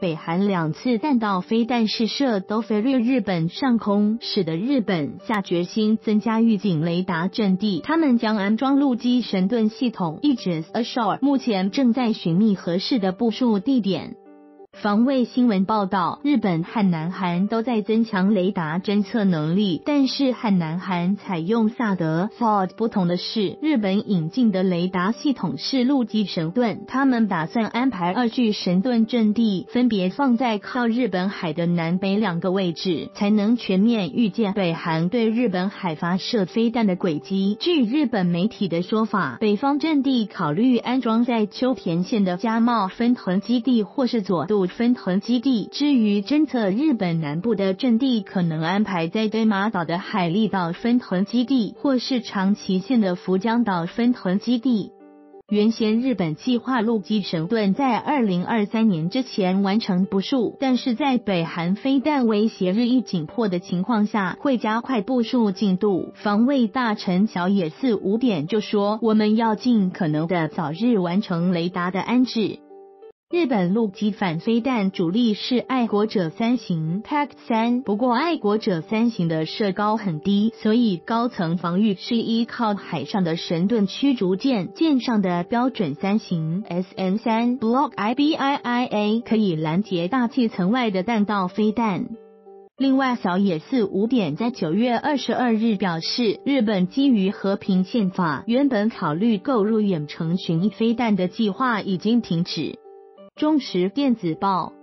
北韩2次弹道飞弹试射都飞越日本上空，使得日本下决心增加预警雷达阵地。他们将安装陆基神盾系统 Aegis Ashore， 目前正在寻觅合适的部署地点。防卫新闻报道，日本和南韩都在增强雷达侦测能力，但是和南韩采用萨德 THAAD 不同的是，日本引进的雷达系统是陆基神盾，他们打算安排2具神盾阵地，分别放在靠日本海的南北2个位置，才能全面预见北韩对日本海发射飞弹的轨迹。据日本媒体的说法，北方阵地考虑安装在秋田县的加茂分屯基地或是佐渡分屯基地，至于侦测日本南部的阵地，可能安排在对马岛的海力岛分屯基地，或是长崎县的福江岛分屯基地。原先日本计划陆基神盾在2023年之前完成部署，但是在北韩飞弹威胁日益紧迫的情况下，会加快部署进度。防卫大臣小野寺5点就说，我们要尽可能的早日完成雷达的安置。日本陆基反飞弹主力是爱国者3型 PAC-3， 不过爱国者3型的射高很低，所以高层防御是依靠海上的神盾驱逐舰，舰上的标准3型 SM-3 Block IBIIA 可以拦截大气层外的弹道飞弹。另外，小野寺5点在9月22日表示，日本基于和平宪法，原本考虑购入远程巡弋飞弹的计划已经停止。中时电子报